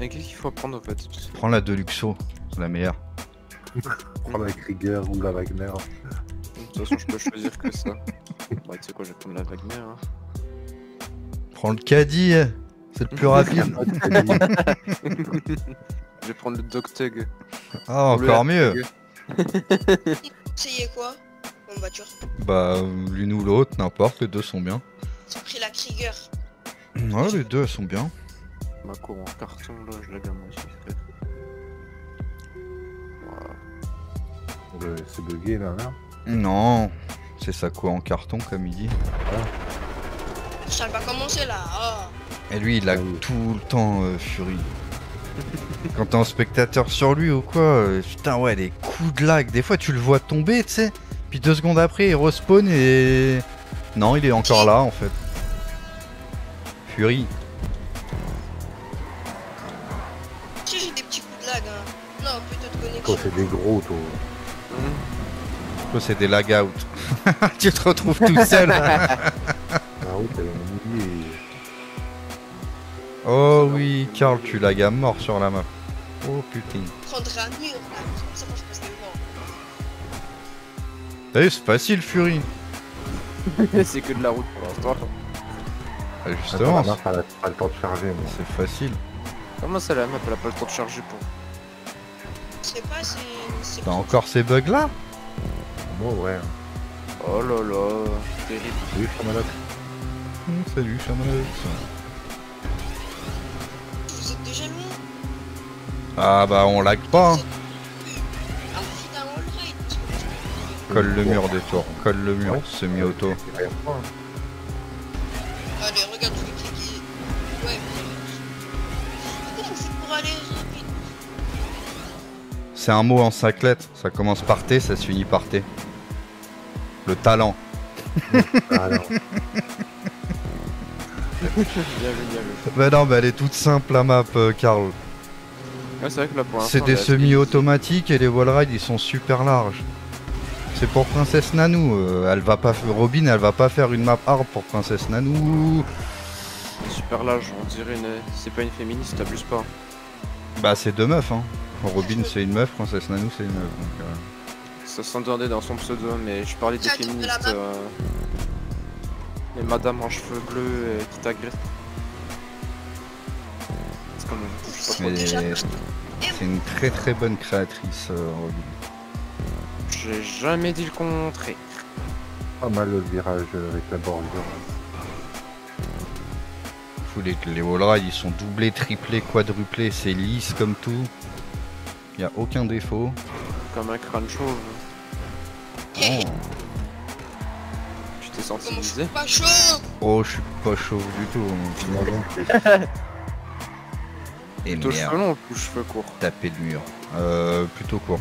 Mais qu'est-ce qu'il faut apprendre en fait? Prends la Deluxo, c'est la meilleure. Prends la Krieger ou la Wagner. De toute façon, je peux choisir que ça. Bah, tu sais quoi, je vais prendre la Wagner. Hein. Prends le caddie, c'est le plus rapide. Je vais prendre le Dogtug. Ah, encore mieux. Essayez quoi comme voiture? Bah, l'une ou l'autre, n'importe, les deux sont bien. J'ai pris la Krieger. Ouais, les deux, elles sont bien. Ma cour en carton, là, je la gamme aussi, frère. Voilà. C'est bugué là, là. Non, c'est sa quoi en carton, comme il dit. Ça va commencer là. Oh. Et lui, il a tout le temps Fury. Quand t'es en spectateur sur lui ou quoi, putain, ouais, les coups de lag. Des fois, tu le vois tomber, tu sais. Puis 2 secondes après, il respawn et... Non, il est encore là, en fait. Fury. Si j'ai des petits coups de lag, hein. Non, plutôt de connexion. Toi, c'est des gros, toi. Toi, c'est des lag out. Tu te retrouves tout seul. Ah oui, t'as un millier. Oh oui, Karl, tu lag à mort sur la map. Oh putain. Prendre un mur là. Ça, je passe devant. T'as vu, c'est facile, Fury. C'est que de la route pour l'instant. Ah, justement, Attends, la map, elle a pas le temps de charger, moi. c'est facile. Comment ça, la map, elle a pas le temps de charger pour. Je sais pas, c'est. T'as encore ces bugs là? Moi, ouais. Oh là là, terrible. Salut, Chamalot. Salut, Chamallow. Vous êtes déjà loin? Ah bah, on lag pas. Hein. Ah, vous êtes un all right. Colle le mur des tours. Colle le mur, Ouais. semi-auto. Derrière toi, hein. Allez, regarde le truc qui. Ouais, comment on fait pour aller rapide? C'est un mot en saclette. Ça commence par T, ça se finit par T. Le talent. Ah non. Bien vu, bien vu. Bah non, bah elle est toute simple la map, Karl. Ouais, c'est vrai que là pour l'instant. C'est des elle est assez semi-automatiques et les wallrides ils sont super larges. C'est pour Princesse Nanou. Elle va pas, Robin, elle va pas faire une map hard pour Princesse Nanou. super large, on dirait une. C'est pas une féministe, t'abuses pas. Bah c'est deux meufs hein. Robin c'est une meuf, Princesse Nanou c'est une meuf. Donc, Ça s'entendait dans son pseudo, mais je parlais des Ah, tu veux la féministes. Les madames en cheveux bleus qui t'agressent. C'est comme. Je sais pas Déjà. Mais c'est une très très bonne créatrice, Robin. J'ai jamais dit le contraire. Pas mal le virage avec la bordure. Tous les wallrides ils sont doublés, triplés, quadruplés, c'est lisse comme tout. Y a aucun défaut. Comme un crâne chauve. Oh, Tu t'es Comment je sensibilisé? suis pas chaud? oh je suis pas chauve du tout. Et Plutôt merde, cheveux longs ou cheveux courts? taper le mur. Plutôt court.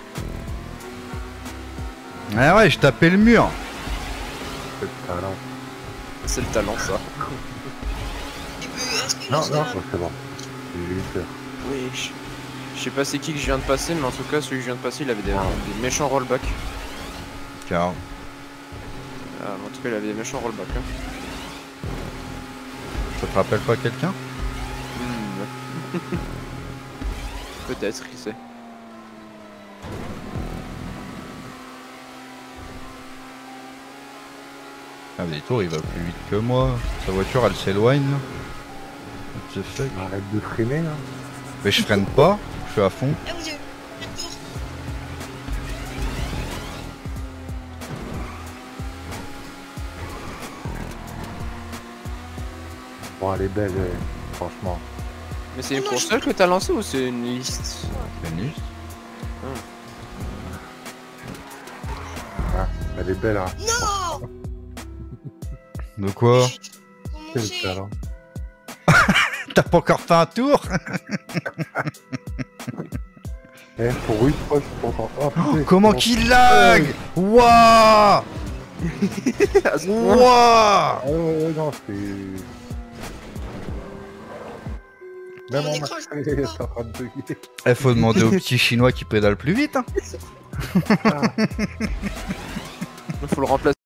Ah ouais, je tapais le mur. C'est le talent. C'est le talent ça. Est-ce que Non, c'est non, un- c'est bon. J'ai eu peur. Oui, je sais pas c'est qui que je viens de passer, mais en tout cas celui que je viens de passer il avait des méchants rollbacks. Car Ah, en tout cas il avait des méchants rollbacks. Hein. ça te rappelle pas quelqu'un? Peut-être, qui sait. Ah mais tour il va plus vite que moi. Sa voiture elle s'éloigne là. What the fuck? Arrête de freiner là. Mais je freine pas, je suis à fond. Ah, vous avez un tour. Bon, elle est belle, franchement. Mais c'est une Non, course je- seule que t'as lancée ou c'est une liste? C'est une liste. Ah, elle est belle, hein. Non! De quoi? Comment C'est le c'est? talent. T'as pas encore fait un tour? Eh, pour une fois, je suis content. Oh, putain, Comment c'est qu'il lag? Wouah! Wouah! Ah ouais, non, c'est... Même Mon en écran, marché, je peux c'est en train de bugger. Eh, faut demander aux petits chinois qui pédalent plus vite. Hein. Il faut le remplacer.